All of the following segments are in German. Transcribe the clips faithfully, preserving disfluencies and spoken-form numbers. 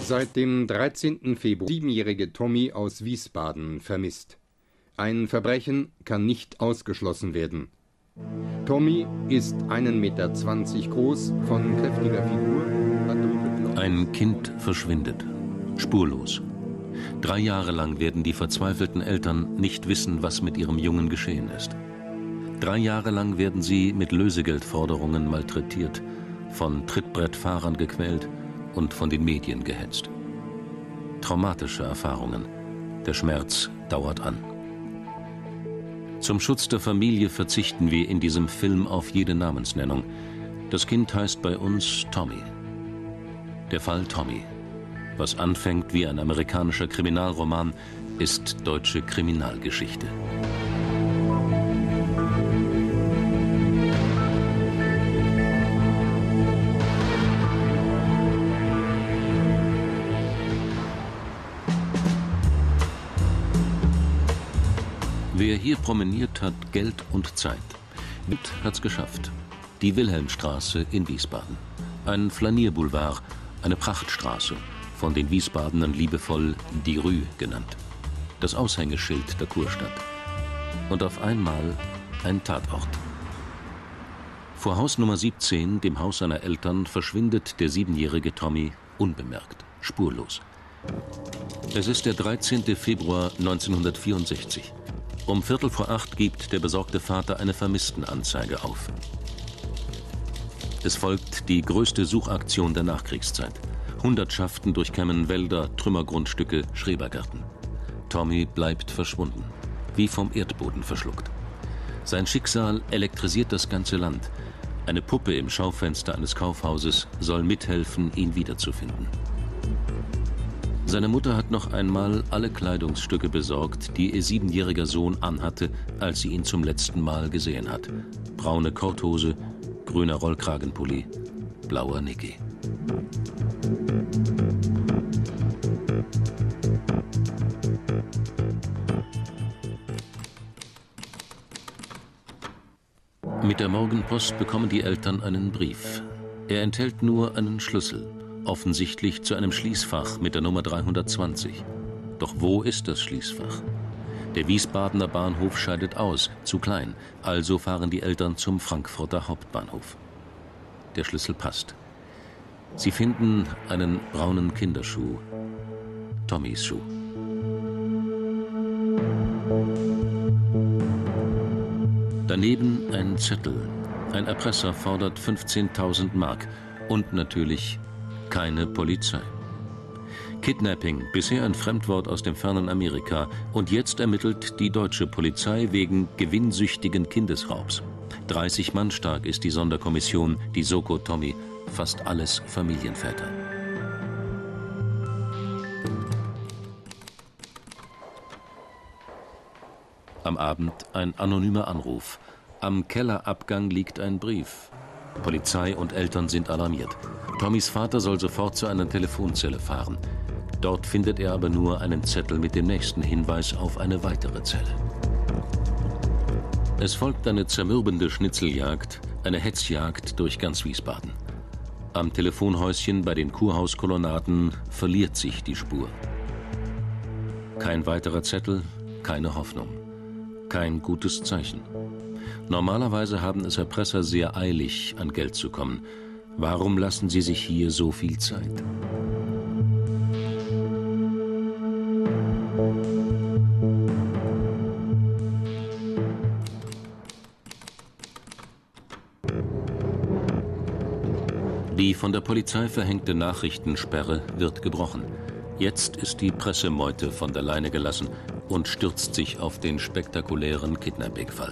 Seit dem dreizehnten Februar siebenjährige Tommy aus Wiesbaden vermisst. Ein Verbrechen kann nicht ausgeschlossen werden. Tommy ist einen Meter zwanzig groß, von kräftiger Figur. Ein Kind verschwindet, spurlos. Drei Jahre lang werden die verzweifelten Eltern nicht wissen, was mit ihrem Jungen geschehen ist. Drei Jahre lang werden sie mit Lösegeldforderungen malträtiert, von Trittbrettfahrern gequält und von den Medien gehetzt. Traumatische Erfahrungen. Der Schmerz dauert an. Zum Schutz der Familie verzichten wir in diesem Film auf jede Namensnennung. Das Kind heißt bei uns Tommy. Der Fall Tommy. Was anfängt wie ein amerikanischer Kriminalroman, ist deutsche Kriminalgeschichte. Wer hier promeniert, hat Geld und Zeit. Witt hat's geschafft. Die Wilhelmstraße in Wiesbaden. Ein Flanierboulevard, eine Prachtstraße, von den Wiesbadenern liebevoll die Rue genannt. Das Aushängeschild der Kurstadt. Und auf einmal ein Tatort. Vor Haus Nummer siebzehn, dem Haus seiner Eltern, verschwindet der siebenjährige Tommy unbemerkt, spurlos. Es ist der dreizehnte Februar neunzehnhundertvierundsechzig. Um Viertel vor acht gibt der besorgte Vater eine Vermisstenanzeige auf. Es folgt die größte Suchaktion der Nachkriegszeit. Hundertschaften durchkämmen Wälder, Trümmergrundstücke, Schrebergärten. Tommy bleibt verschwunden, wie vom Erdboden verschluckt. Sein Schicksal elektrisiert das ganze Land. Eine Puppe im Schaufenster eines Kaufhauses soll mithelfen, ihn wiederzufinden. Seine Mutter hat noch einmal alle Kleidungsstücke besorgt, die ihr siebenjähriger Sohn anhatte, als sie ihn zum letzten Mal gesehen hat. Braune Korthose, grüner Rollkragenpulli, blauer Niki. Mit der Morgenpost bekommen die Eltern einen Brief. Er enthält nur einen Schlüssel. Offensichtlich zu einem Schließfach mit der Nummer dreihundertzwanzig. Doch wo ist das Schließfach? Der Wiesbadener Bahnhof scheidet aus, zu klein, also fahren die Eltern zum Frankfurter Hauptbahnhof. Der Schlüssel passt. Sie finden einen braunen Kinderschuh, Tommys Schuh. Daneben ein Zettel. Ein Erpresser fordert fünfzehntausend Mark und natürlich keine Polizei. Kidnapping, bisher ein Fremdwort aus dem fernen Amerika, und jetzt ermittelt die deutsche Polizei wegen gewinnsüchtigen Kindesraubs. dreißig Mann stark ist die Sonderkommission, die Soko Tommy, fast alles Familienväter. Am Abend ein anonymer Anruf. Am Kellerabgang liegt ein Brief. Polizei und Eltern sind alarmiert. Tommys Vater soll sofort zu einer Telefonzelle fahren. Dort findet er aber nur einen Zettel mit dem nächsten Hinweis auf eine weitere Zelle. Es folgt eine zermürbende Schnitzeljagd, eine Hetzjagd durch ganz Wiesbaden. Am Telefonhäuschen bei den Kurhauskolonnaden verliert sich die Spur. Kein weiterer Zettel, keine Hoffnung. Kein gutes Zeichen. Normalerweise haben es Erpresser sehr eilig, an Geld zu kommen. Warum lassen sie sich hier so viel Zeit? Die von der Polizei verhängte Nachrichtensperre wird gebrochen. Jetzt ist die Pressemeute von der Leine gelassen und stürzt sich auf den spektakulären Kidnapping-Fall.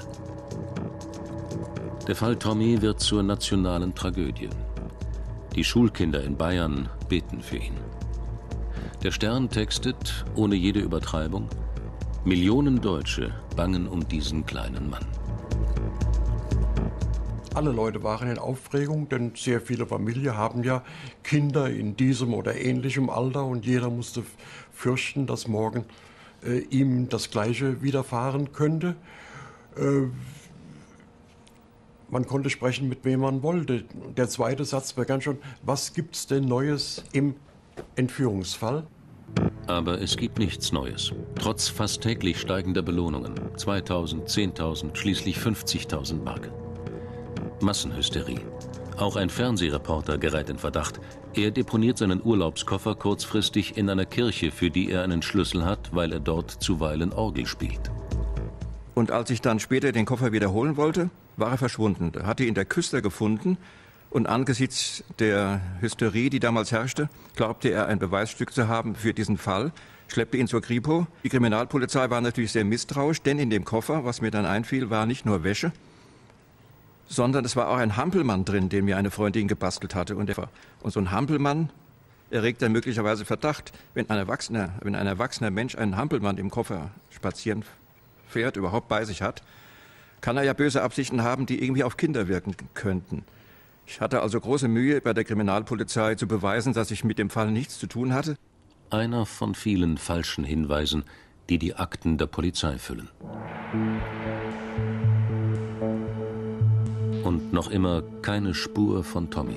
Der Fall Tommy wird zur nationalen Tragödie. Die Schulkinder in Bayern beten für ihn. Der Stern textet, ohne jede Übertreibung, Millionen Deutsche bangen um diesen kleinen Mann. Alle Leute waren in Aufregung, denn sehr viele Familien haben ja Kinder in diesem oder ähnlichem Alter und jeder musste fürchten, dass morgen äh, ihm das Gleiche widerfahren könnte. Äh, Man konnte sprechen, mit wem man wollte. Der zweite Satz begann schon, was gibt's denn Neues im Entführungsfall. Aber es gibt nichts Neues. Trotz fast täglich steigender Belohnungen. zweitausend, zehntausend, schließlich fünfzigtausend Mark. Massenhysterie. Auch ein Fernsehreporter gerät in Verdacht. Er deponiert seinen Urlaubskoffer kurzfristig in einer Kirche, für die er einen Schlüssel hat, weil er dort zuweilen Orgel spielt. Und als ich dann später den Koffer wiederholen wollte, war er verschwunden. Da hatte ihn der Küster gefunden. Und angesichts der Hysterie, die damals herrschte, glaubte er, ein Beweisstück zu haben für diesen Fall, schleppte ihn zur Kripo. Die Kriminalpolizei war natürlich sehr misstrauisch, denn in dem Koffer, was mir dann einfiel, war nicht nur Wäsche, sondern es war auch ein Hampelmann drin, den mir eine Freundin gebastelt hatte. Und, der, und so ein Hampelmann erregt dann möglicherweise Verdacht, wenn ein erwachsener, wenn ein erwachsener Mensch einen Hampelmann im Koffer spazieren fährt, überhaupt bei sich hat, kann er ja böse Absichten haben, die irgendwie auf Kinder wirken könnten. Ich hatte also große Mühe, bei der Kriminalpolizei zu beweisen, dass ich mit dem Fall nichts zu tun hatte. Einer von vielen falschen Hinweisen, die die Akten der Polizei füllen. Und noch immer keine Spur von Tommy.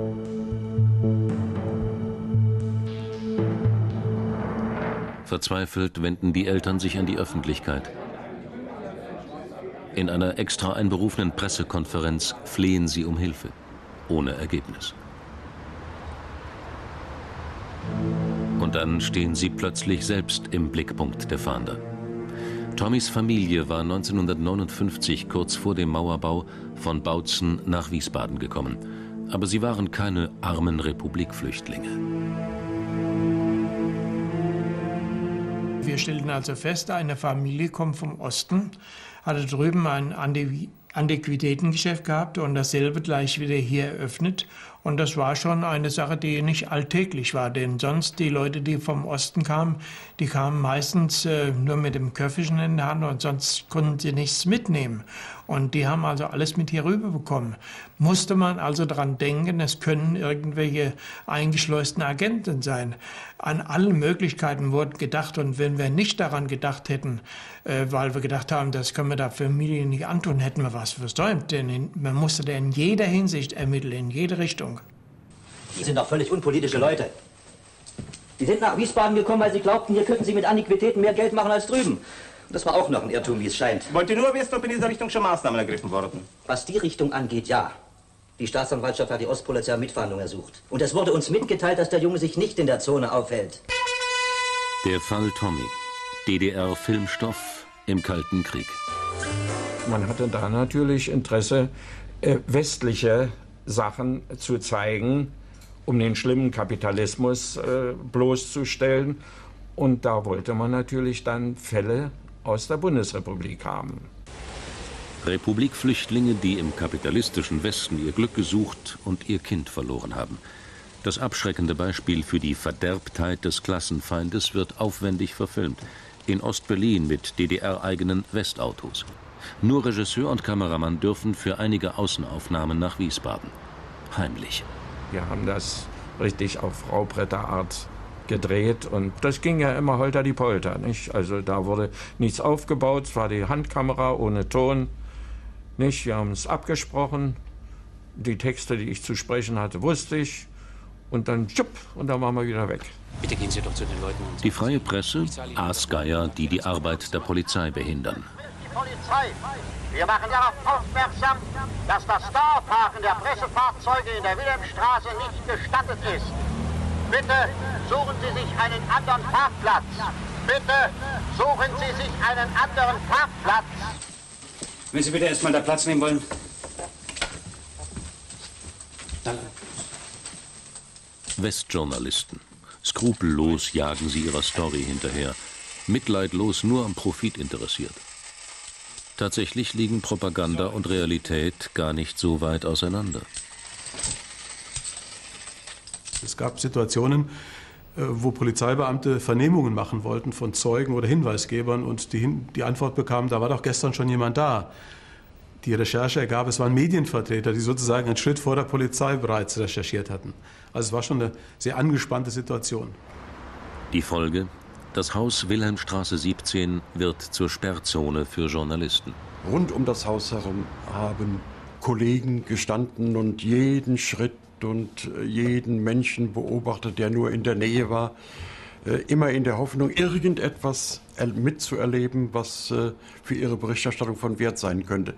Verzweifelt wenden die Eltern sich an die Öffentlichkeit. In einer extra einberufenen Pressekonferenz flehen sie um Hilfe. Ohne Ergebnis. Und dann stehen sie plötzlich selbst im Blickpunkt der Fahnder. Tommys Familie war neunzehnhundertneunundfünfzig, kurz vor dem Mauerbau, von Bautzen nach Wiesbaden gekommen. Aber sie waren keine armen Republikflüchtlinge. Wir stellten also fest, eine Familie kommt vom Osten, hatte drüben ein Antiquitätengeschäft gehabt und dasselbe gleich wieder hier eröffnet. Und das war schon eine Sache, die nicht alltäglich war, denn sonst die Leute, die vom Osten kamen, die kamen meistens äh, nur mit dem Köfferchen in der Hand und sonst konnten sie nichts mitnehmen. Und die haben also alles mit hier rüber bekommen. Musste man also daran denken, es können irgendwelche eingeschleusten Agenten sein. An alle Möglichkeiten wurde gedacht und wenn wir nicht daran gedacht hätten, äh, weil wir gedacht haben, das können wir der Familie nicht antun, hätten wir was versäumt. Denn in, man musste da in jeder Hinsicht ermitteln, in jede Richtung. Die sind doch völlig unpolitische Leute. Die sind nach Wiesbaden gekommen, weil sie glaubten, hier könnten sie mit Antiquitäten mehr Geld machen als drüben. Das war auch noch ein Irrtum, wie es scheint. Wollt ihr nur wissen, ob in dieser Richtung schon Maßnahmen ergriffen wurden? Was die Richtung angeht, ja. Die Staatsanwaltschaft hat die Ostpolizei Mitfahndung ersucht. Und es wurde uns mitgeteilt, dass der Junge sich nicht in der Zone aufhält. Der Fall Tommy. D D R-Filmstoff im Kalten Krieg. Man hatte da natürlich Interesse, äh, westliche Sachen zu zeigen, um den schlimmen Kapitalismus äh, bloßzustellen. Und da wollte man natürlich dann Fälle aus der Bundesrepublik haben. Republikflüchtlinge, die im kapitalistischen Westen ihr Glück gesucht und ihr Kind verloren haben. Das abschreckende Beispiel für die Verderbtheit des Klassenfeindes wird aufwendig verfilmt. In Ost-Berlin mit D D R-eigenen Westautos. Nur Regisseur und Kameramann dürfen für einige Außenaufnahmen nach Wiesbaden. Heimlich. Wir haben das richtig auf Raubretterart gedreht und das ging ja immer holter die Polter, nicht? Also da wurde nichts aufgebaut, es war die Handkamera ohne Ton, nicht? Wir haben es abgesprochen, die Texte, die ich zu sprechen hatte, wusste ich und dann tschupp, und dann waren wir wieder weg. Bitte gehen Sie doch zu den Leuten. Die freie Presse, Aasgeier, die die Arbeit der Polizei behindern. Polizei. Wir machen darauf aufmerksam, dass das Dauerparken der Pressefahrzeuge in der Wilhelmstraße nicht gestattet ist. Bitte suchen Sie sich einen anderen Parkplatz. Bitte suchen Sie sich einen anderen Parkplatz. Wenn Sie bitte erstmal da Platz nehmen wollen. Danke. Westjournalisten. Skrupellos jagen sie ihrer Story hinterher. Mitleidlos nur am Profit interessiert. Tatsächlich liegen Propaganda und Realität gar nicht so weit auseinander. Es gab Situationen, wo Polizeibeamte Vernehmungen machen wollten von Zeugen oder Hinweisgebern und die, die Antwort bekamen, da war doch gestern schon jemand da. Die Recherche ergab, es waren Medienvertreter, die sozusagen einen Schritt vor der Polizei bereits recherchiert hatten. Also es war schon eine sehr angespannte Situation. Die Folge? Das Haus Wilhelmstraße siebzehn wird zur Sperrzone für Journalisten. Rund um das Haus herum haben Kollegen gestanden und jeden Schritt bewacht und jeden Menschen beobachtet, der nur in der Nähe war. Immer in der Hoffnung, irgendetwas mitzuerleben, was für ihre Berichterstattung von Wert sein könnte.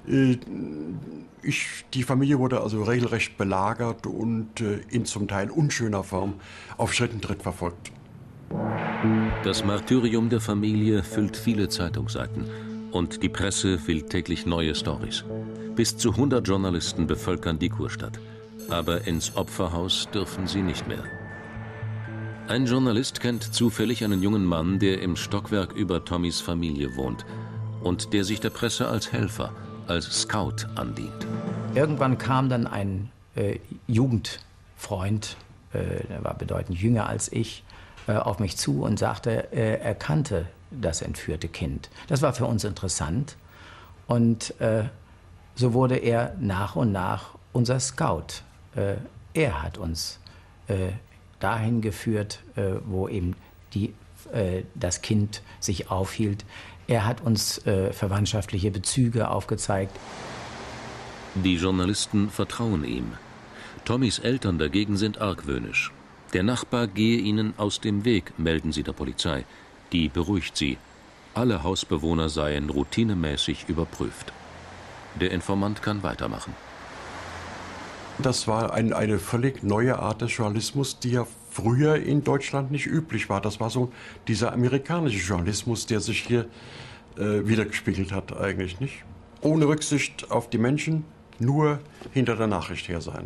Ich, die Familie wurde also regelrecht belagert und in zum Teil unschöner Form auf Schritt und Tritt verfolgt. Das Martyrium der Familie füllt viele Zeitungsseiten und die Presse will täglich neue Storys. Bis zu hundert Journalisten bevölkern die Kurstadt. Aber ins Opferhaus dürfen sie nicht mehr. Ein Journalist kennt zufällig einen jungen Mann, der im Stockwerk über Tommys Familie wohnt und der sich der Presse als Helfer, als Scout andient. Irgendwann kam dann ein äh, Jugendfreund, äh, der war bedeutend jünger als ich, äh, auf mich zu und sagte, äh, er kannte das entführte Kind. Das war für uns interessant und äh, so wurde er nach und nach unser Scout. Äh, er hat uns äh, dahin geführt, äh, wo eben die, äh, das Kind sich aufhielt. Er hat uns äh, verwandtschaftliche Bezüge aufgezeigt. Die Journalisten vertrauen ihm. Tommys Eltern dagegen sind argwöhnisch. Der Nachbar gehe ihnen aus dem Weg, melden sie der Polizei. Die beruhigt sie. Alle Hausbewohner seien routinemäßig überprüft. Der Informant kann weitermachen. Das war ein, eine völlig neue Art des Journalismus, die ja früher in Deutschland nicht üblich war. Das war so dieser amerikanische Journalismus, der sich hier äh, wiedergespiegelt hat, eigentlich nicht. Ohne Rücksicht auf die Menschen, nur hinter der Nachricht her sein.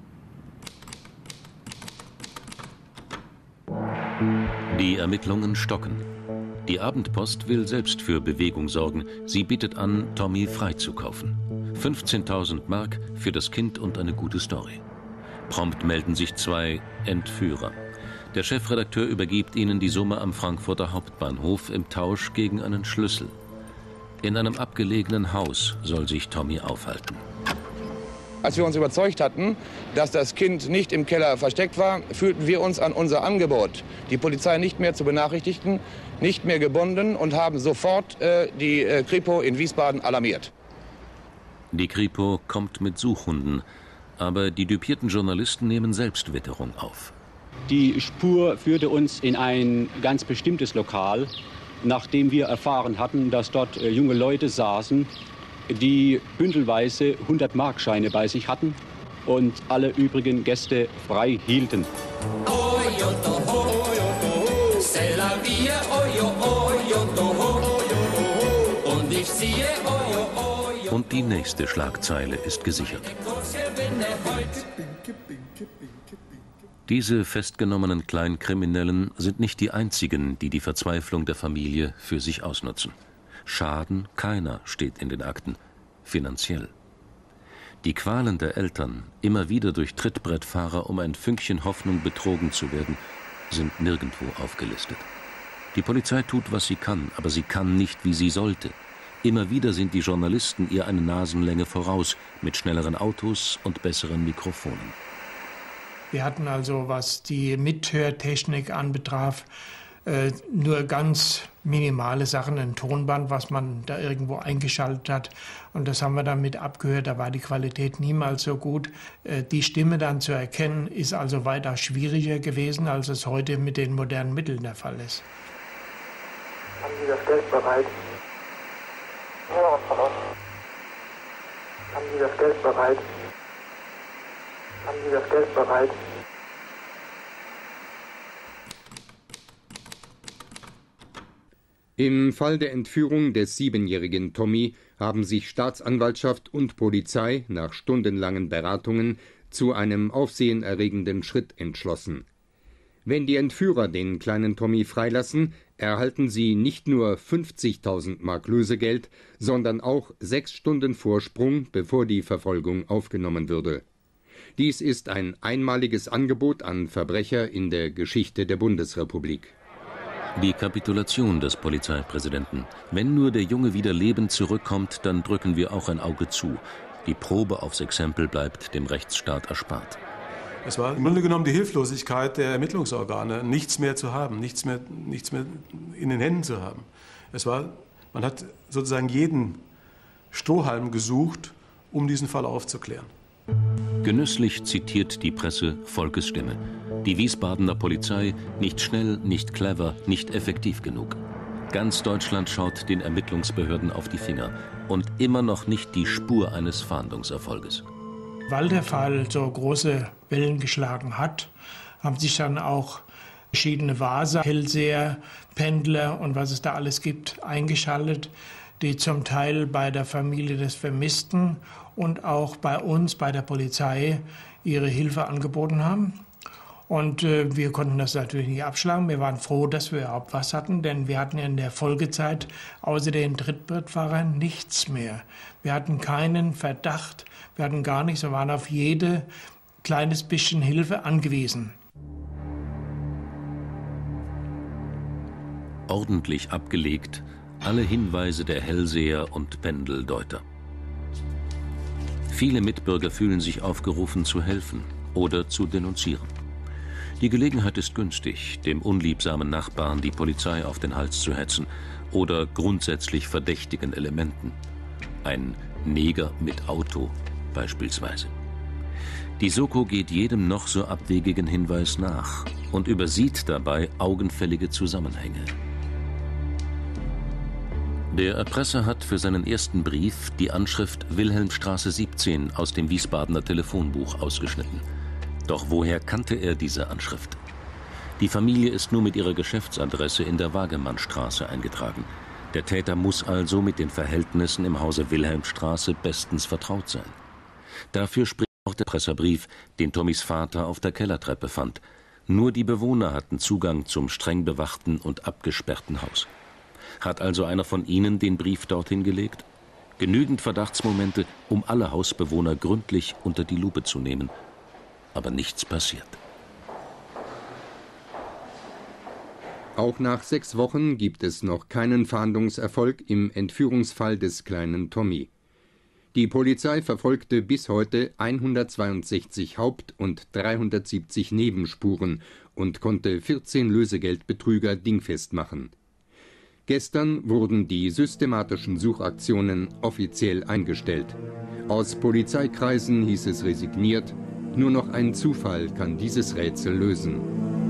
Die Ermittlungen stocken. Die Abendpost will selbst für Bewegung sorgen. Sie bietet an, Tommy freizukaufen. fünfzehntausend Mark für das Kind und eine gute Story. Prompt melden sich zwei Entführer. Der Chefredakteur übergibt ihnen die Summe am Frankfurter Hauptbahnhof im Tausch gegen einen Schlüssel. In einem abgelegenen Haus soll sich Tommy aufhalten. Als wir uns überzeugt hatten, dass das Kind nicht im Keller versteckt war, fühlten wir uns an unser Angebot, die Polizei nicht mehr zu benachrichtigen, nicht mehr gebunden und haben sofort äh, die äh, Kripo in Wiesbaden alarmiert. Die Kripo kommt mit Suchhunden, aber die düpierten Journalisten nehmen selbst Witterung auf. Die Spur führte uns in ein ganz bestimmtes Lokal, nachdem wir erfahren hatten, dass dort äh, junge Leute saßen, die bündelweise hundert-Mark-Scheine bei sich hatten und alle übrigen Gäste frei hielten. Und ich ziehe Und die nächste Schlagzeile ist gesichert. Diese festgenommenen Kleinkriminellen sind nicht die einzigen, die die Verzweiflung der Familie für sich ausnutzen. Schaden keiner steht in den Akten, finanziell. Die Qualen der Eltern, immer wieder durch Trittbrettfahrer um ein Fünkchen Hoffnung betrogen zu werden, sind nirgendwo aufgelistet. Die Polizei tut, was sie kann, aber sie kann nicht, wie sie sollte. Immer wieder sind die Journalisten ihr eine Nasenlänge voraus, mit schnelleren Autos und besseren Mikrofonen. Wir hatten also, was die Mithörtechnik anbetraf, äh, nur ganz minimale Sachen, ein Tonband, was man da irgendwo eingeschaltet hat. Und das haben wir dann mit abgehört, da war die Qualität niemals so gut. Äh, die Stimme dann zu erkennen, ist also weitaus schwieriger gewesen, als es heute mit den modernen Mitteln der Fall ist. Haben Sie das Geld bereit? Hören von uns. Haben Sie das Geld bereit? Haben Sie das Geld bereit? Im Fall der Entführung des siebenjährigen Tommy haben sich Staatsanwaltschaft und Polizei nach stundenlangen Beratungen zu einem aufsehenerregenden Schritt entschlossen. Wenn die Entführer den kleinen Tommy freilassen, erhalten sie nicht nur fünfzigtausend Mark Lösegeld, sondern auch sechs Stunden Vorsprung, bevor die Verfolgung aufgenommen würde. Dies ist ein einmaliges Angebot an Verbrecher in der Geschichte der Bundesrepublik. Die Kapitulation des Polizeipräsidenten. Wenn nur der Junge wieder lebend zurückkommt, dann drücken wir auch ein Auge zu. Die Probe aufs Exempel bleibt dem Rechtsstaat erspart. Es war im Grunde genommen die Hilflosigkeit der Ermittlungsorgane, nichts mehr zu haben, nichts mehr, nichts mehr in den Händen zu haben. Es war, man hat sozusagen jeden Strohhalm gesucht, um diesen Fall aufzuklären. Genüsslich zitiert die Presse Volkes Stimme. Die Wiesbadener Polizei nicht schnell, nicht clever, nicht effektiv genug. Ganz Deutschland schaut den Ermittlungsbehörden auf die Finger und immer noch nicht die Spur eines Fahndungserfolges. Weil der Fall so große Wellen geschlagen hat, haben sich dann auch verschiedene Waser, Hellseher, Pendler und was es da alles gibt, eingeschaltet, die zum Teil bei der Familie des Vermissten und auch bei uns, bei der Polizei, ihre Hilfe angeboten haben. Und äh, wir konnten das natürlich nicht abschlagen. Wir waren froh, dass wir überhaupt was hatten, denn wir hatten in der Folgezeit außer den Trittbrettfahrern nichts mehr. Wir hatten keinen Verdacht, wir hatten gar nichts, wir waren auf jede kleines bisschen Hilfe angewiesen. Ordentlich abgelegt alle Hinweise der Hellseher und Pendeldeuter. Viele Mitbürger fühlen sich aufgerufen zu helfen oder zu denunzieren. Die Gelegenheit ist günstig, dem unliebsamen Nachbarn die Polizei auf den Hals zu hetzen oder grundsätzlich verdächtigen Elementen. Ein Neger mit Auto beispielsweise. Die Soko geht jedem noch so abwegigen Hinweis nach und übersieht dabei augenfällige Zusammenhänge. Der Erpresser hat für seinen ersten Brief die Anschrift Wilhelmstraße siebzehn aus dem Wiesbadener Telefonbuch ausgeschnitten. Doch woher kannte er diese Anschrift? Die Familie ist nur mit ihrer Geschäftsadresse in der Wagemannstraße eingetragen. Der Täter muss also mit den Verhältnissen im Hause Wilhelmstraße bestens vertraut sein. Dafür spricht auch der Erpresserbrief, den Tommys Vater auf der Kellertreppe fand. Nur die Bewohner hatten Zugang zum streng bewachten und abgesperrten Haus. Hat also einer von ihnen den Brief dorthin gelegt? Genügend Verdachtsmomente, um alle Hausbewohner gründlich unter die Lupe zu nehmen. Aber nichts passiert. Auch nach sechs Wochen gibt es noch keinen Fahndungserfolg im Entführungsfall des kleinen Tommy. Die Polizei verfolgte bis heute hundertzweiundsechzig Haupt- und dreihundertsiebzig Nebenspuren und konnte vierzehn Lösegeldbetrüger dingfest machen. Gestern wurden die systematischen Suchaktionen offiziell eingestellt. Aus Polizeikreisen hieß es resigniert, nur noch ein Zufall kann dieses Rätsel lösen.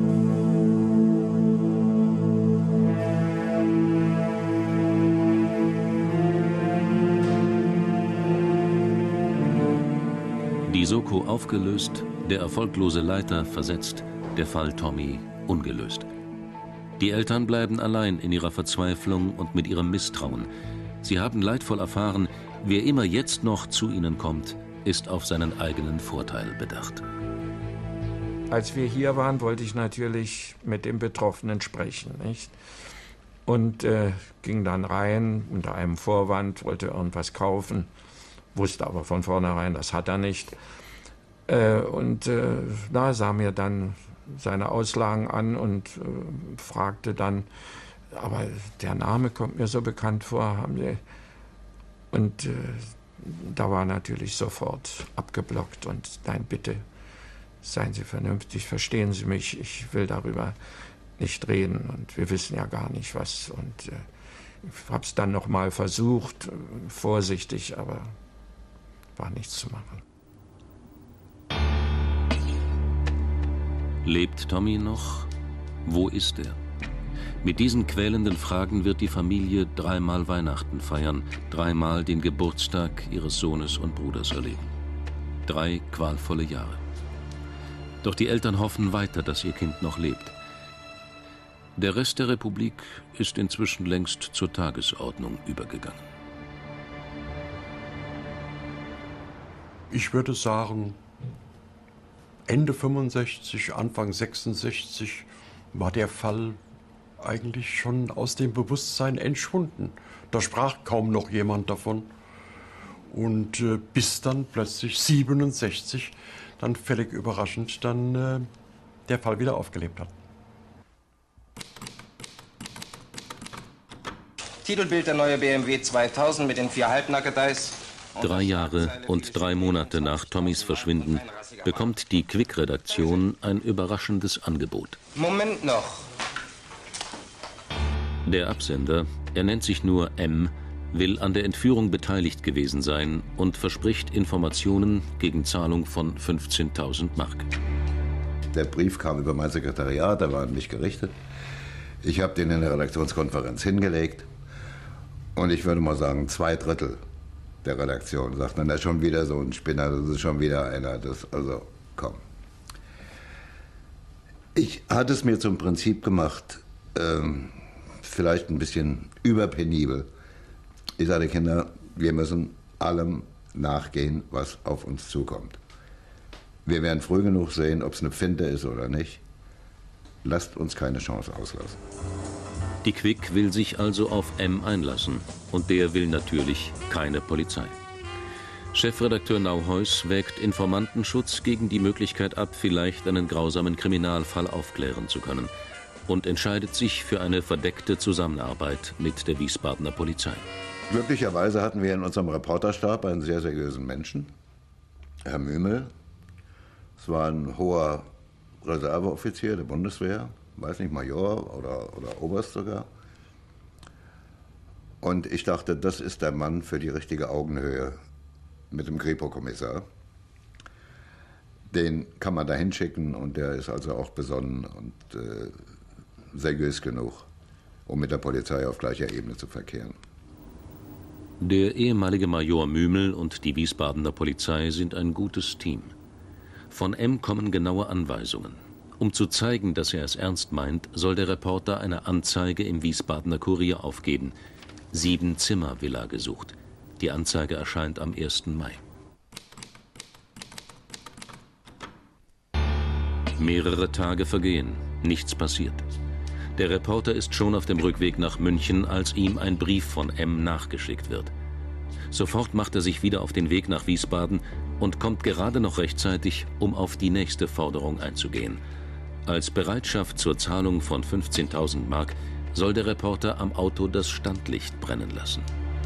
Die Soko aufgelöst, der erfolglose Leiter versetzt, der Fall Tommy ungelöst. Die Eltern bleiben allein in ihrer Verzweiflung und mit ihrem Misstrauen. Sie haben leidvoll erfahren, wer immer jetzt noch zu ihnen kommt, ist auf seinen eigenen Vorteil bedacht. Als wir hier waren, wollte ich natürlich mit dem Betroffenen sprechen, nicht? Und äh, ging dann rein unter einem Vorwand, wollte irgendwas kaufen, wusste aber von vornherein, das hat er nicht. Äh, und äh, na, sah mir dann seine Auslagen an und äh, fragte dann, aber der Name kommt mir so bekannt vor, haben Sie... Und äh, da war natürlich sofort abgeblockt und nein, bitte, seien Sie vernünftig, verstehen Sie mich, ich will darüber nicht reden und wir wissen ja gar nicht was. Und äh, ich habe es dann noch mal versucht, vorsichtig, aber war nichts zu machen. Lebt Tommy noch? Wo ist er? Mit diesen quälenden Fragen wird die Familie dreimal Weihnachten feiern, dreimal den Geburtstag ihres Sohnes und Bruders erleben. Drei qualvolle Jahre. Doch die Eltern hoffen weiter, dass ihr Kind noch lebt. Der Rest der Republik ist inzwischen längst zur Tagesordnung übergegangen. Ich würde sagen, Ende fünfundsechzig, Anfang sechsundsechzig war der Fall eigentlich schon aus dem Bewusstsein entschwunden. Da sprach kaum noch jemand davon. Und äh, bis dann plötzlich siebenundsechzig, dann völlig überraschend, dann äh, der Fall wieder aufgelebt hat. Titelbild der neue B M W zweitausend mit den vier Halbnackedeis. Drei Jahre und drei Monate nach Tommys Verschwinden bekommt die Quick-Redaktion ein überraschendes Angebot. Moment noch. Der Absender, er nennt sich nur M, will an der Entführung beteiligt gewesen sein und verspricht Informationen gegen Zahlung von fünfzehntausend Mark. Der Brief kam über mein Sekretariat, der war an mich gerichtet. Ich habe den in der Redaktionskonferenz hingelegt. Und ich würde mal sagen, zwei Drittel der Redaktion sagt, dann ist schon wieder so ein Spinner, das ist schon wieder einer, das, also komm. Ich hatte es mir zum Prinzip gemacht, ähm, vielleicht ein bisschen überpenibel. Ich sage, Kinder, wir müssen allem nachgehen, was auf uns zukommt. Wir werden früh genug sehen, ob es eine Finte ist oder nicht. Lasst uns keine Chance auslassen. Die Quick will sich also auf M einlassen und der will natürlich keine Polizei. Chefredakteur Nauhaus wägt Informantenschutz gegen die Möglichkeit ab, vielleicht einen grausamen Kriminalfall aufklären zu können und entscheidet sich für eine verdeckte Zusammenarbeit mit der Wiesbadener Polizei. Glücklicherweise hatten wir in unserem Reporterstab einen sehr seriösen Menschen, Herr Mümel. Es war ein hoher Reserveoffizier der Bundeswehr, weiß nicht, Major oder, oder Oberst sogar. Und ich dachte, das ist der Mann für die richtige Augenhöhe mit dem Kripo-Kommissar. Den kann man da hinschicken und der ist also auch besonnen und äh, seriös genug, um mit der Polizei auf gleicher Ebene zu verkehren. Der ehemalige Major Mümel und die Wiesbadener Polizei sind ein gutes Team. Von M kommen genaue Anweisungen. Um zu zeigen, dass er es ernst meint, soll der Reporter eine Anzeige im Wiesbadener Kurier aufgeben. Sieben-Zimmer-Villa gesucht. Die Anzeige erscheint am ersten Mai. Mehrere Tage vergehen, nichts passiert. Der Reporter ist schon auf dem Rückweg nach München, als ihm ein Brief von M nachgeschickt wird. Sofort macht er sich wieder auf den Weg nach Wiesbaden und kommt gerade noch rechtzeitig, um auf die nächste Forderung einzugehen. Als Bereitschaft zur Zahlung von fünfzehntausend Mark soll der Reporter am Auto das Standlicht brennen lassen.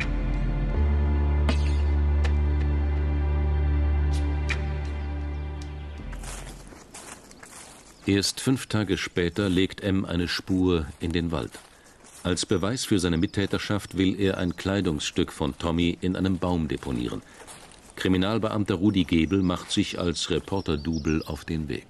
Erst fünf Tage später legt M eine Spur in den Wald. Als Beweis für seine Mittäterschaft will er ein Kleidungsstück von Tommy in einem Baum deponieren. Kriminalbeamter Rudi Gebel macht sich als Reporter-Double auf den Weg.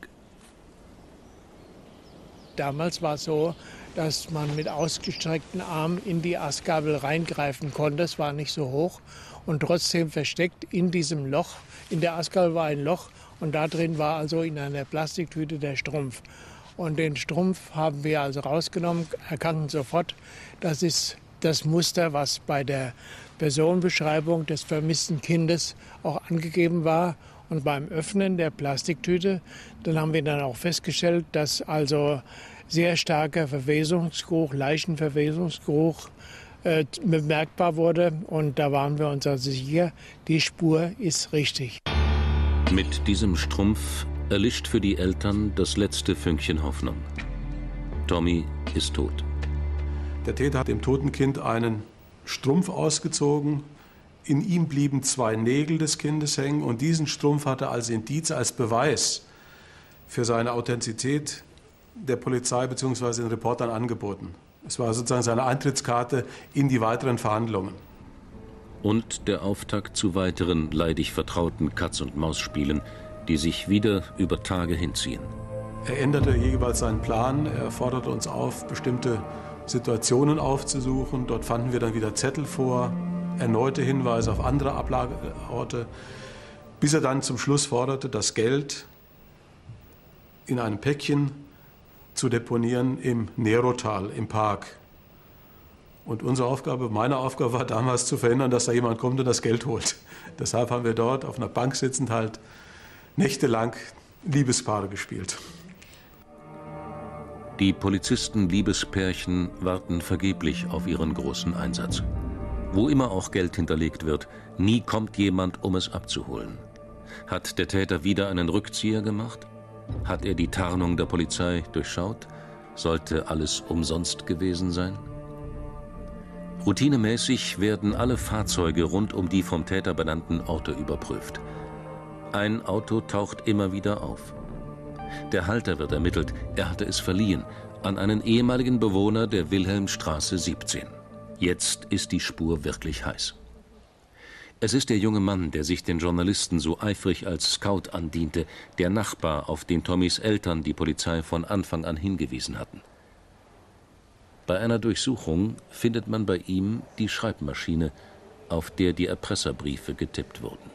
Damals war es so, dass man mit ausgestreckten Armen in die Astgabel reingreifen konnte. Es war nicht so hoch und trotzdem versteckt in diesem Loch, in der Astgabel war ein Loch und da drin war also in einer Plastiktüte der Strumpf. Und den Strumpf haben wir also rausgenommen, erkannten sofort, das ist das Muster, was bei der Personenbeschreibung des vermissten Kindes auch angegeben war. Und beim Öffnen der Plastiktüte, dann haben wir dann auch festgestellt, dass also sehr starker Verwesungsgeruch, Leichenverwesungsgeruch äh, bemerkbar wurde. Und da waren wir uns also sicher, die Spur ist richtig. Mit diesem Strumpf erlischt für die Eltern das letzte Fünkchen Hoffnung. Tommy ist tot. Der Täter hat dem toten Kind einen Strumpf ausgezogen. In ihm blieben zwei Nägel des Kindes hängen und diesen Strumpf hat er als Indiz, als Beweis für seine Authentizität der Polizei bzw. den Reportern angeboten. Es war sozusagen seine Eintrittskarte in die weiteren Verhandlungen. Und der Auftakt zu weiteren leidig vertrauten Katz-und-Maus-Spielen, die sich wieder über Tage hinziehen. Er änderte jeweils seinen Plan, er forderte uns auf, bestimmte Situationen aufzusuchen. Dort fanden wir dann wieder Zettel vor, erneute Hinweise auf andere Ablageorte, bis er dann zum Schluss forderte, das Geld in einem Päckchen zu deponieren im Nerotal, im Park. Und unsere Aufgabe, meine Aufgabe war damals zu verhindern, dass da jemand kommt und das Geld holt. Deshalb haben wir dort auf einer Bank sitzend halt nächtelang Liebespaare gespielt. Die Polizisten-Liebespärchen warten vergeblich auf ihren großen Einsatz. Wo immer auch Geld hinterlegt wird, nie kommt jemand, um es abzuholen. Hat der Täter wieder einen Rückzieher gemacht? Hat er die Tarnung der Polizei durchschaut? Sollte alles umsonst gewesen sein? Routinemäßig werden alle Fahrzeuge rund um die vom Täter benannten Orte überprüft. Ein Auto taucht immer wieder auf. Der Halter wird ermittelt, er hatte es verliehen, an einen ehemaligen Bewohner der Wilhelmstraße siebzehn. Jetzt ist die Spur wirklich heiß. Es ist der junge Mann, der sich den Journalisten so eifrig als Scout andiente, der Nachbar, auf den Tommys Eltern die Polizei von Anfang an hingewiesen hatten. Bei einer Durchsuchung findet man bei ihm die Schreibmaschine, auf der die Erpresserbriefe getippt wurden.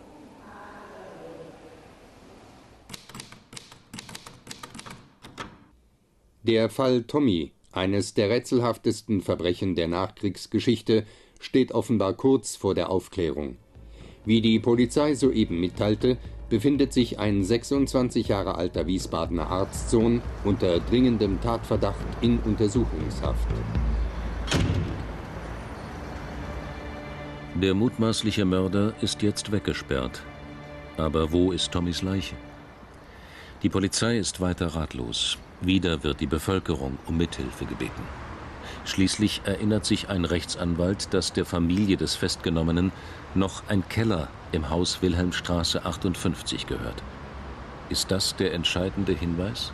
Der Fall Tommy, eines der rätselhaftesten Verbrechen der Nachkriegsgeschichte, steht offenbar kurz vor der Aufklärung. Wie die Polizei soeben mitteilte, befindet sich ein sechsundzwanzig Jahre alter Wiesbadener Arztsohn unter dringendem Tatverdacht in Untersuchungshaft. Der mutmaßliche Mörder ist jetzt weggesperrt. Aber wo ist Tommys Leiche? Die Polizei ist weiter ratlos. Wieder wird die Bevölkerung um Mithilfe gebeten. Schließlich erinnert sich ein Rechtsanwalt, dass der Familie des Festgenommenen noch ein Keller im Haus Wilhelmstraße achtundfünfzig gehört. Ist das der entscheidende Hinweis?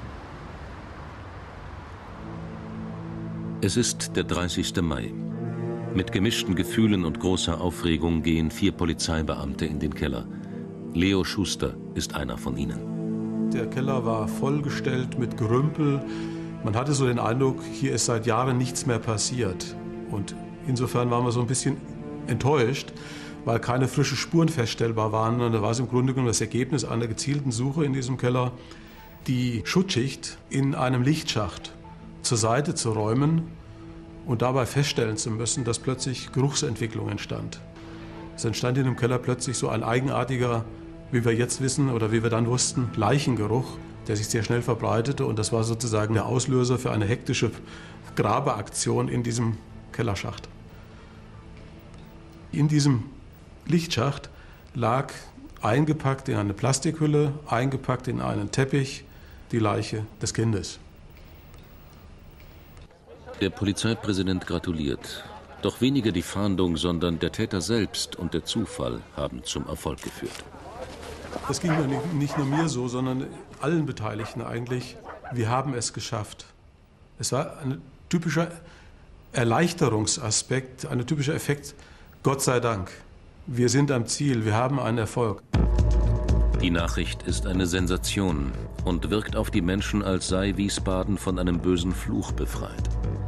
Es ist der dreißigste Mai. Mit gemischten Gefühlen und großer Aufregung gehen vier Polizeibeamte in den Keller. Leo Schuster ist einer von ihnen. Der Keller war vollgestellt mit Gerümpel. Man hatte so den Eindruck, hier ist seit Jahren nichts mehr passiert. Und insofern waren wir so ein bisschen enttäuscht, weil keine frischen Spuren feststellbar waren. Und da war es im Grunde genommen das Ergebnis einer gezielten Suche in diesem Keller, die Schutzschicht in einem Lichtschacht zur Seite zu räumen und dabei feststellen zu müssen, dass plötzlich Geruchsentwicklung entstand. Es entstand in dem Keller plötzlich so ein eigenartiger, wie wir jetzt wissen oder wie wir dann wussten, Leichengeruch, der sich sehr schnell verbreitete, und das war sozusagen der Auslöser für eine hektische Grabeaktion in diesem Kellerschacht. In diesem Lichtschacht lag eingepackt in eine Plastikhülle, eingepackt in einen Teppich, die Leiche des Kindes. Der Polizeipräsident gratuliert. Doch weniger die Fahndung, sondern der Täter selbst und der Zufall haben zum Erfolg geführt. Das ging nicht nur mir so, sondern allen Beteiligten eigentlich. Wir haben es geschafft. Es war ein typischer Erleichterungsaspekt, ein typischer Effekt. Gott sei Dank. Wir sind am Ziel, wir haben einen Erfolg. Die Nachricht ist eine Sensation und wirkt auf die Menschen, als sei Wiesbaden von einem bösen Fluch befreit.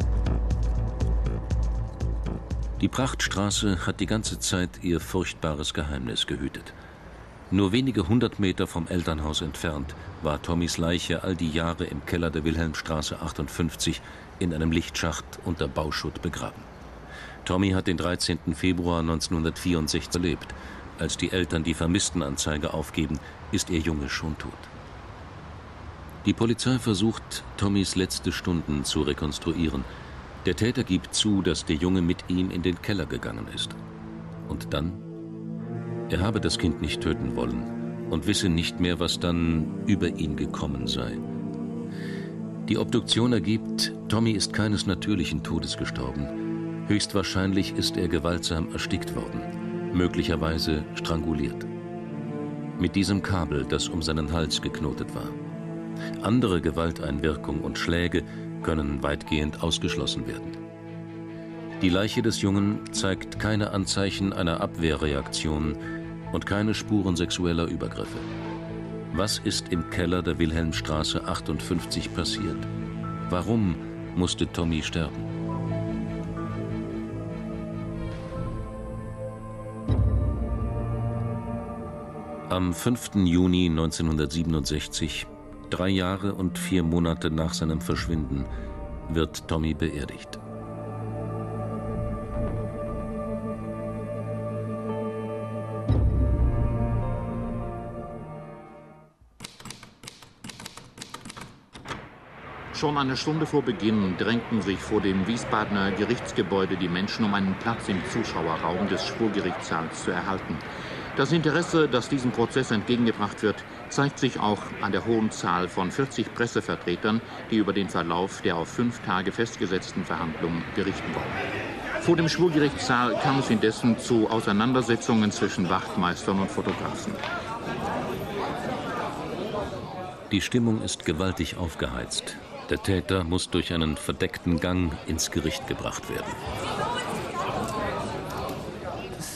Die Prachtstraße hat die ganze Zeit ihr furchtbares Geheimnis gehütet. Nur wenige hundert Meter vom Elternhaus entfernt war Tommys Leiche all die Jahre im Keller der Wilhelmstraße achtundfünfzig in einem Lichtschacht unter Bauschutt begraben. Tommy hat den dreizehnten Februar neunzehnhundertvierundsechzig erlebt. Als die Eltern die Vermisstenanzeige aufgeben, ist ihr Junge schon tot. Die Polizei versucht, Tommys letzte Stunden zu rekonstruieren. Der Täter gibt zu, dass der Junge mit ihm in den Keller gegangen ist. Und dann? Er habe das Kind nicht töten wollen und wisse nicht mehr, was dann über ihn gekommen sei. Die Obduktion ergibt, Tommy ist keines natürlichen Todes gestorben. Höchstwahrscheinlich ist er gewaltsam erstickt worden, möglicherweise stranguliert. Mit diesem Kabel, das um seinen Hals geknotet war. Andere Gewalteinwirkung und Schläge können weitgehend ausgeschlossen werden. Die Leiche des Jungen zeigt keine Anzeichen einer Abwehrreaktion und keine Spuren sexueller Übergriffe. Was ist im Keller der Wilhelmstraße achtundfünfzig passiert? Warum musste Tommy sterben? Am fünften Juni neunzehnhundertsiebenundsechzig, drei Jahre und vier Monate nach seinem Verschwinden, wird Tommy beerdigt. Schon eine Stunde vor Beginn drängten sich vor dem Wiesbadener Gerichtsgebäude die Menschen, um einen Platz im Zuschauerraum des Schwurgerichtssaals zu erhalten. Das Interesse, das diesem Prozess entgegengebracht wird, zeigt sich auch an der hohen Zahl von vierzig Pressevertretern, die über den Verlauf der auf fünf Tage festgesetzten Verhandlungen berichten wollen. Vor dem Schwurgerichtssaal kam es indessen zu Auseinandersetzungen zwischen Wachtmeistern und Fotografen. Die Stimmung ist gewaltig aufgeheizt. Der Täter muss durch einen verdeckten Gang ins Gericht gebracht werden.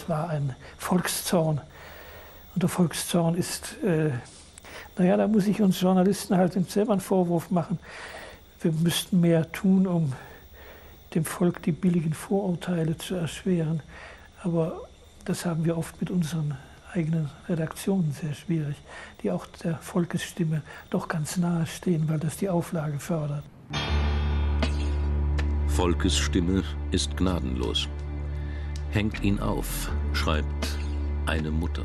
war ein Volkszorn. Und der Volkszorn ist, äh, naja, da muss ich uns Journalisten halt selber einen Vorwurf machen. Wir müssten mehr tun, um dem Volk die billigen Vorurteile zu erschweren. Aber das haben wir oft mit unseren eigenen Redaktionen sehr schwierig, die auch der Volkesstimme doch ganz nahe stehen, weil das die Auflage fördert. Volkesstimme ist gnadenlos. Hängt ihn auf, schreibt eine Mutter.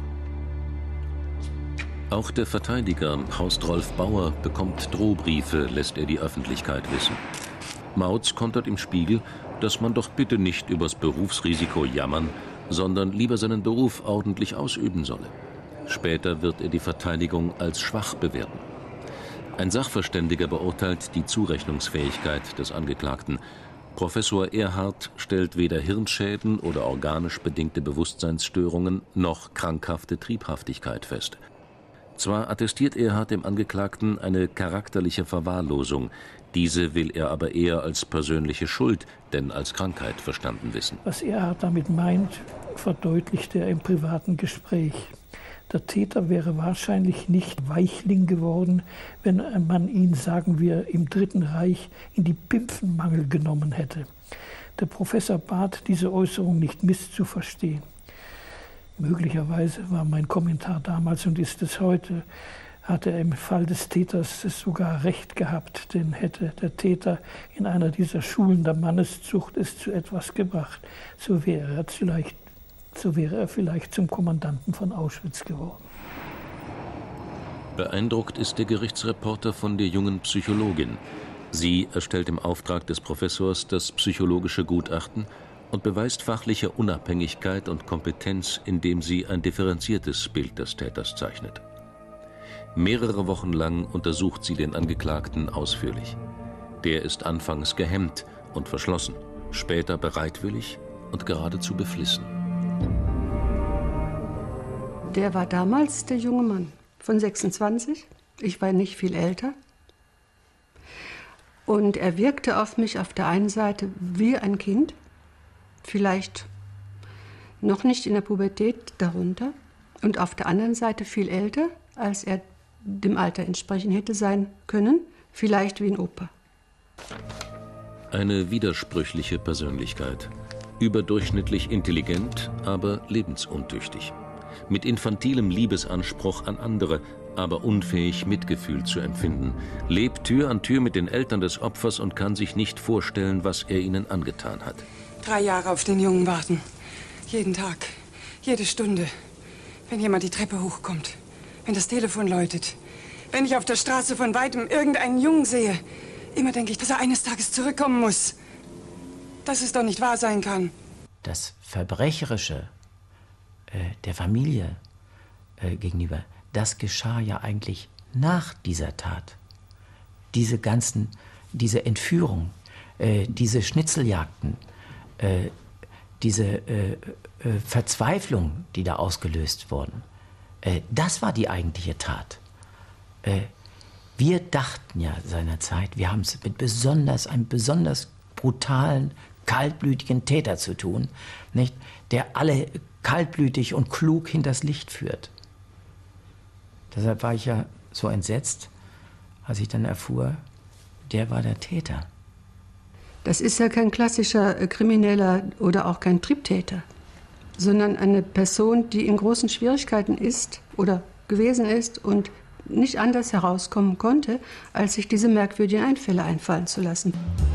Auch der Verteidiger Horst Rolf Bauer bekommt Drohbriefe, lässt er die Öffentlichkeit wissen. Mautz kontert im Spiegel, dass man doch bitte nicht übers Berufsrisiko jammern, sondern lieber seinen Beruf ordentlich ausüben solle. Später wird er die Verteidigung als schwach bewerten. Ein Sachverständiger beurteilt die Zurechnungsfähigkeit des Angeklagten. Professor Erhardt stellt weder Hirnschäden oder organisch bedingte Bewusstseinsstörungen noch krankhafte Triebhaftigkeit fest. Zwar attestiert Erhardt dem Angeklagten eine charakterliche Verwahrlosung, diese will er aber eher als persönliche Schuld, denn als Krankheit verstanden wissen. Was Erhardt damit meint, verdeutlicht er im privaten Gespräch. Der Täter wäre wahrscheinlich nicht Weichling geworden, wenn man ihn, sagen wir, im Dritten Reich in die Pimpfenmangel genommen hätte. Der Professor bat, diese Äußerung nicht misszuverstehen. Möglicherweise war mein Kommentar damals und ist es heute, hatte er im Fall des Täters sogar recht gehabt, denn hätte der Täter in einer dieser Schulen der Manneszucht es zu etwas gebracht, so wäre er vielleicht, so wäre er vielleicht zum Kommandanten von Auschwitz geworden. Beeindruckt ist der Gerichtsreporter von der jungen Psychologin. Sie erstellt im Auftrag des Professors das psychologische Gutachten und beweist fachliche Unabhängigkeit und Kompetenz, indem sie ein differenziertes Bild des Täters zeichnet. Mehrere Wochen lang untersucht sie den Angeklagten ausführlich. Der ist anfangs gehemmt und verschlossen, später bereitwillig und geradezu beflissen. Der war damals der junge Mann von sechsundzwanzig. Ich war nicht viel älter. Und er wirkte auf mich auf der einen Seite wie ein Kind, vielleicht noch nicht in der Pubertät darunter, und auf der anderen Seite viel älter, als er dem Alter entsprechend hätte sein können, vielleicht wie ein Opa. Eine widersprüchliche Persönlichkeit. Überdurchschnittlich intelligent, aber lebensuntüchtig. Mit infantilem Liebesanspruch an andere, aber unfähig, Mitgefühl zu empfinden. Lebt Tür an Tür mit den Eltern des Opfers und kann sich nicht vorstellen, was er ihnen angetan hat. Drei Jahre auf den Jungen warten. Jeden Tag, jede Stunde. Wenn jemand die Treppe hochkommt, wenn das Telefon läutet, wenn ich auf der Straße von weitem irgendeinen Jungen sehe, immer denke ich, dass er eines Tages zurückkommen muss. Dass es doch nicht wahr sein kann. Das Verbrecherische äh, der Familie äh, gegenüber, das geschah ja eigentlich nach dieser Tat. Diese ganzen, diese Entführung, äh, diese Schnitzeljagden, äh, diese äh, äh, Verzweiflung, die da ausgelöst wurden, äh, das war die eigentliche Tat. Äh, wir dachten ja seinerzeit, wir haben es mit besonders, einem besonders brutalen, kaltblütigen Täter zu tun, nicht? Der alle kaltblütig und klug hinters Licht führt. Deshalb war ich ja so entsetzt, als ich dann erfuhr, der war der Täter. Das ist ja kein klassischer äh, Krimineller oder auch kein Triebtäter, sondern eine Person, die in großen Schwierigkeiten ist oder gewesen ist und nicht anders herauskommen konnte, als sich diese merkwürdigen Einfälle einfallen zu lassen.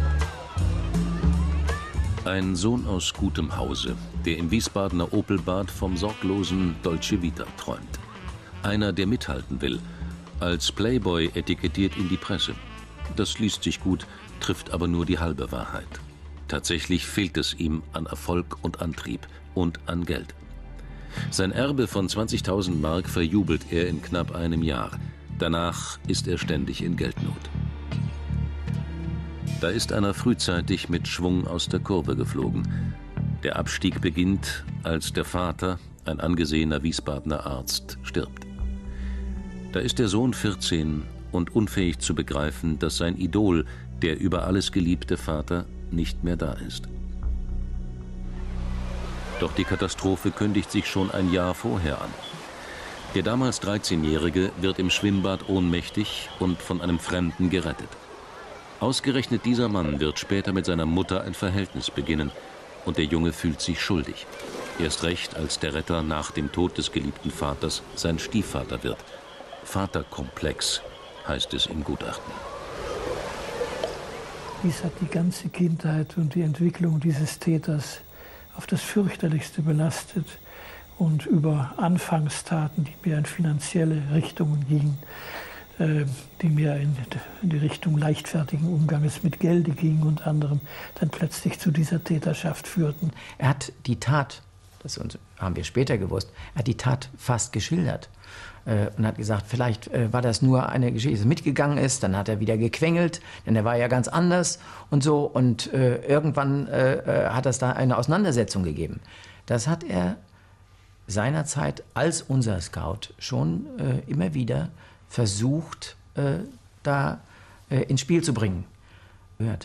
Ein Sohn aus gutem Hause, der im Wiesbadener Opelbad vom sorglosen Dolce Vita träumt. Einer, der mithalten will. Als Playboy etikettiert ihn die Presse. Das liest sich gut, trifft aber nur die halbe Wahrheit. Tatsächlich fehlt es ihm an Erfolg und Antrieb und an Geld. Sein Erbe von zwanzigtausend Mark verjubelt er in knapp einem Jahr. Danach ist er ständig in Geldnot. Da ist einer frühzeitig mit Schwung aus der Kurve geflogen. Der Abstieg beginnt, als der Vater, ein angesehener Wiesbadener Arzt, stirbt. Da ist der Sohn vierzehn und unfähig zu begreifen, dass sein Idol, der über alles geliebte Vater, nicht mehr da ist. Doch die Katastrophe kündigt sich schon ein Jahr vorher an. Der damals dreizehnjährige wird im Schwimmbad ohnmächtig und von einem Fremden gerettet. Ausgerechnet dieser Mann wird später mit seiner Mutter ein Verhältnis beginnen und der Junge fühlt sich schuldig. Erst recht, als der Retter nach dem Tod des geliebten Vaters sein Stiefvater wird. Vaterkomplex heißt es im Gutachten. Dies hat die ganze Kindheit und die Entwicklung dieses Täters auf das Fürchterlichste belastet. Und über Anfangstaten, die mehr in finanzielle Richtungen gingen, äh, die mehr in die Richtung leichtfertigen Umganges mit Geld gingen und anderem, dann plötzlich zu dieser Täterschaft führten. Er hat die Tat, das haben wir später gewusst, er hat die Tat fast geschildert äh, und hat gesagt, vielleicht äh, war das nur eine Geschichte, die mitgegangen ist, dann hat er wieder gequengelt, denn er war ja ganz anders und so. Und äh, irgendwann äh, hat es da eine Auseinandersetzung gegeben. Das hat er seinerzeit als unser Scout schon äh, immer wieder versucht, äh, da äh, ins Spiel zu bringen. Hört.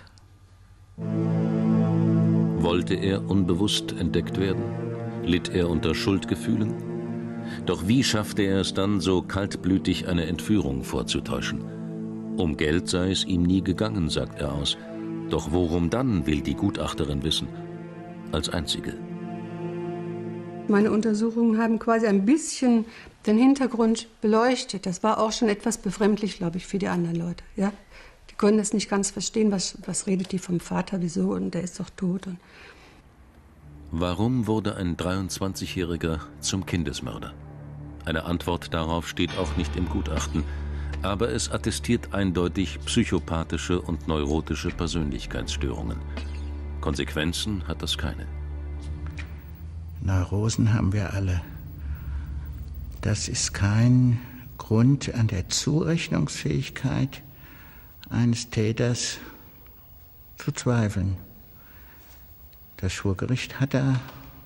Wollte er unbewusst entdeckt werden? Litt er unter Schuldgefühlen? Doch wie schaffte er es dann, so kaltblütig eine Entführung vorzutäuschen? Um Geld sei es ihm nie gegangen, sagt er aus. Doch worum dann, will die Gutachterin wissen. Als einzige. Meine Untersuchungen haben quasi ein bisschen den Hintergrund beleuchtet. Das war auch schon etwas befremdlich, glaube ich, für die anderen Leute. Ja? Die konnten das nicht ganz verstehen, was, was redet die vom Vater, wieso, und der ist doch tot. Und Warum wurde ein dreiundzwanzigjähriger zum Kindesmörder? Eine Antwort darauf steht auch nicht im Gutachten, aber es attestiert eindeutig psychopathische und neurotische Persönlichkeitsstörungen. Konsequenzen hat das keine. Neurosen haben wir alle. Das ist kein Grund an der Zurechnungsfähigkeit eines Täters zu zweifeln. Das Schwurgericht hat da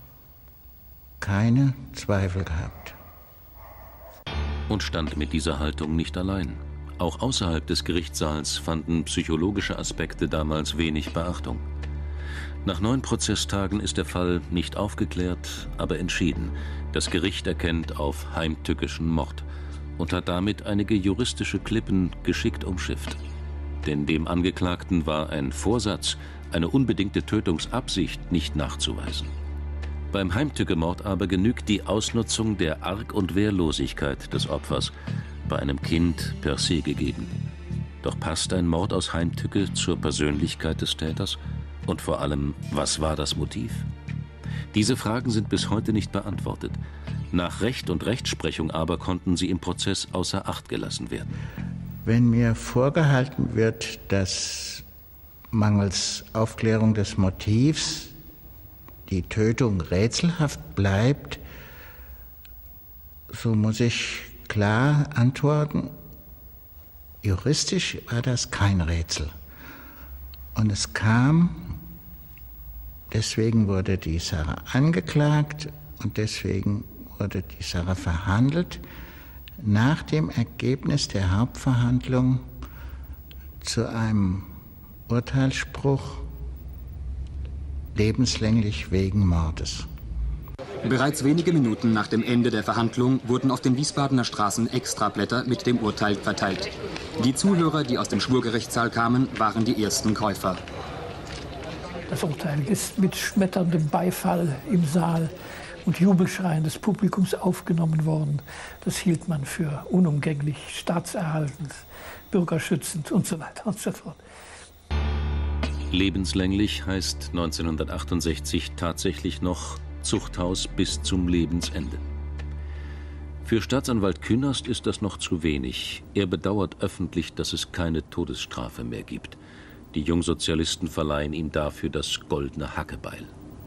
keine Zweifel gehabt. Und stand mit dieser Haltung nicht allein. Auch außerhalb des Gerichtssaals fanden psychologische Aspekte damals wenig Beachtung. Nach neun Prozesstagen ist der Fall nicht aufgeklärt, aber entschieden. Das Gericht erkennt auf heimtückischen Mord und hat damit einige juristische Klippen geschickt umschifft. Denn dem Angeklagten war ein Vorsatz, eine unbedingte Tötungsabsicht nicht nachzuweisen. Beim Heimtückemord aber genügt die Ausnutzung der Arg- und Wehrlosigkeit des Opfers, bei einem Kind per se gegeben. Doch passt ein Mord aus Heimtücke zur Persönlichkeit des Täters? Und vor allem, was war das Motiv? Diese Fragen sind bis heute nicht beantwortet. Nach Recht und Rechtsprechung aber konnten sie im Prozess außer Acht gelassen werden. Wenn mir vorgehalten wird, dass mangels Aufklärung des Motivs die Tötung rätselhaft bleibt, so muss ich klar antworten, juristisch war das kein Rätsel. Und es kam, deswegen wurde die Sache angeklagt und deswegen wurde die Sache verhandelt, nach dem Ergebnis der Hauptverhandlung zu einem Urteilsspruch lebenslänglich wegen Mordes. Bereits wenige Minuten nach dem Ende der Verhandlung wurden auf den Wiesbadener Straßen Extrablätter mit dem Urteil verteilt. Die Zuhörer, die aus dem Schwurgerichtssaal kamen, waren die ersten Käufer. Das Urteil ist mit schmetterndem Beifall im Saal und Jubelschreien des Publikums aufgenommen worden. Das hielt man für unumgänglich, staatserhaltend, bürgerschützend und so weiter und so fort. Lebenslänglich heißt neunzehnhundertachtundsechzig tatsächlich noch Zuchthaus bis zum Lebensende. Für Staatsanwalt Künast ist das noch zu wenig. Er bedauert öffentlich, dass es keine Todesstrafe mehr gibt. Die Jungsozialisten verleihen ihm dafür das goldene Hackebeil.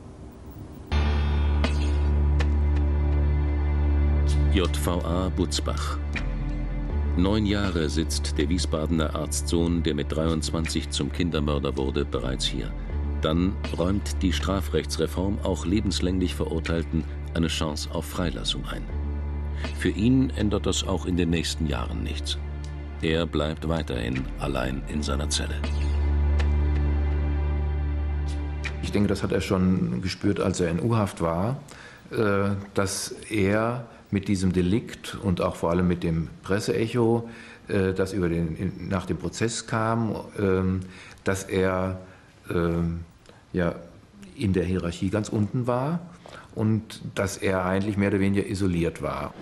J V A Butzbach. Neun Jahre sitzt der Wiesbadener Arztsohn, der mit dreiundzwanzig zum Kindermörder wurde, bereits hier. Dann räumt die Strafrechtsreform auch lebenslänglich Verurteilten eine Chance auf Freilassung ein. Für ihn ändert das auch in den nächsten Jahren nichts. Er bleibt weiterhin allein in seiner Zelle. ich denke, das hat er schon gespürt, als er in U-Haft war, dass er mit diesem Delikt und auch vor allem mit dem Presseecho, das über den, nach dem Prozess kam, dass er ja, in der Hierarchie ganz unten war und dass er eigentlich mehr oder weniger isoliert war.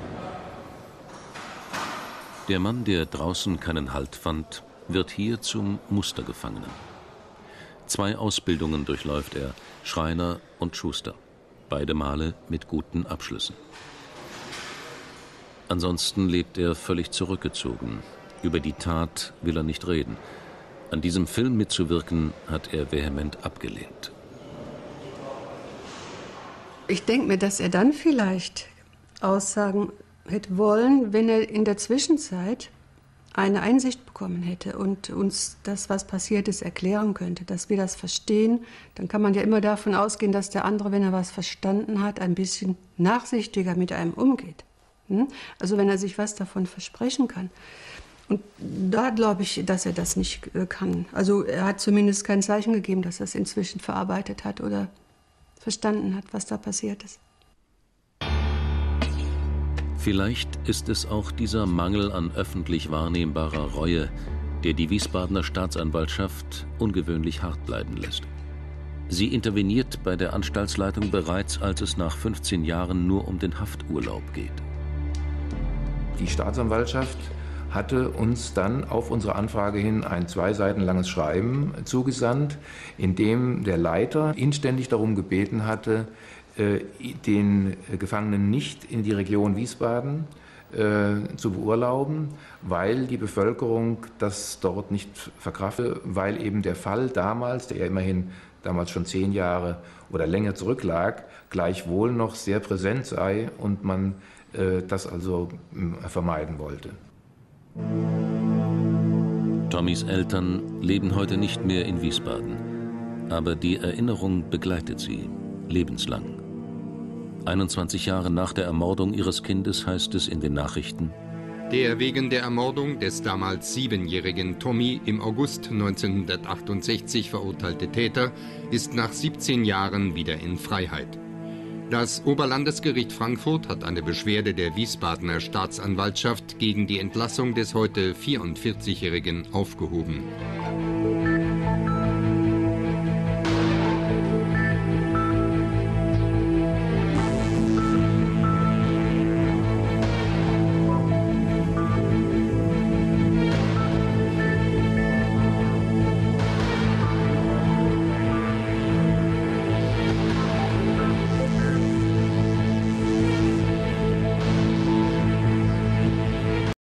Der Mann, der draußen keinen Halt fand, wird hier zum Mustergefangenen. Zwei Ausbildungen durchläuft er, Schreiner und Schuster, beide Male mit guten Abschlüssen. Ansonsten lebt er völlig zurückgezogen. Über die Tat will er nicht reden. An diesem Film mitzuwirken, hat er vehement abgelehnt. Ich denke mir, dass er dann vielleicht Aussagen hätte wollen, wenn er in der Zwischenzeit eine Einsicht bekommen hätte und uns das, was passiert ist, erklären könnte, dass wir das verstehen. Dann kann man ja immer davon ausgehen, dass der andere, wenn er was verstanden hat, ein bisschen nachsichtiger mit einem umgeht. Also wenn er sich was davon versprechen kann. Und da glaube ich, dass er das nicht kann. Also er hat zumindest kein Zeichen gegeben, dass er es inzwischen verarbeitet hat oder verstanden hat, was da passiert ist. Vielleicht ist es auch dieser Mangel an öffentlich wahrnehmbarer Reue, der die Wiesbadener Staatsanwaltschaft ungewöhnlich hart bleiben lässt. Sie interveniert bei der Anstaltsleitung bereits, als es nach fünfzehn Jahren nur um den Hafturlaub geht. Die Staatsanwaltschaft hatte uns dann auf unsere Anfrage hin ein zwei Seiten langes Schreiben zugesandt, in dem der Leiter inständig darum gebeten hatte, den Gefangenen nicht in die Region Wiesbaden äh, zu beurlauben, weil die Bevölkerung das dort nicht verkrafte, weil eben der Fall damals, der ja immerhin damals schon zehn Jahre oder länger zurücklag, gleichwohl noch sehr präsent sei und man äh, das also äh, vermeiden wollte. Tommys Eltern leben heute nicht mehr in Wiesbaden, aber die Erinnerung begleitet sie lebenslang. einundzwanzig Jahre nach der Ermordung ihres Kindes heißt es in den Nachrichten: Der wegen der Ermordung des damals siebenjährigen Tommy im August neunzehnhundertachtundsechzig verurteilte Täter ist nach siebzehn Jahren wieder in Freiheit. Das Oberlandesgericht Frankfurt hat eine Beschwerde der Wiesbadener Staatsanwaltschaft gegen die Entlassung des heute vierundvierzigjährigen aufgehoben.